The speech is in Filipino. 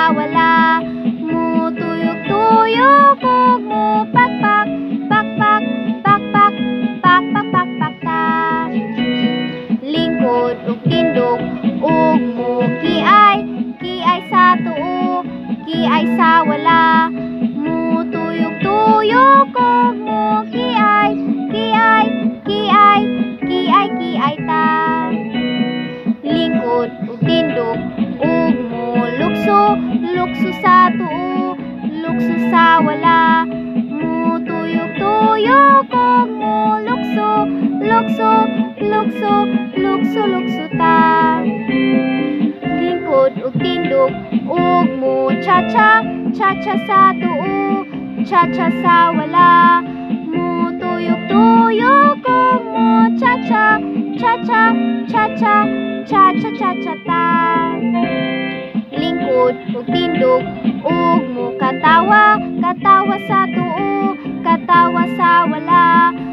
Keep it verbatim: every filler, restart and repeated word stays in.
sa wala. Mutuyok-tuyok ug mupakpak, pakpak, pakpak, pakpak, pakpak ta. Lingkod ug tindog ug mukiay, kiay sa tuo, kiay sa wala. Mutuyok-tuyok ug mukiay, kiay, kiay, kiay, kiay ta. Lingkod ug tindog ug mulukso, lukso sa tuo, lukso sa wala. Mutuyok-tuyok ug mulukso, lukso, lukso, lukso, lukso ta. Lingkod ug tindog ug mu cha-cha, cha-cha sa tuo, cha-cha sa wala. Mutuyok-tuyok ug mu cha-cha, cha-cha, cha-cha, cha-cha, cha-cha ta. Lingkod ug tindog ug mu katawa, katawa sa tuo, katawa sa wala.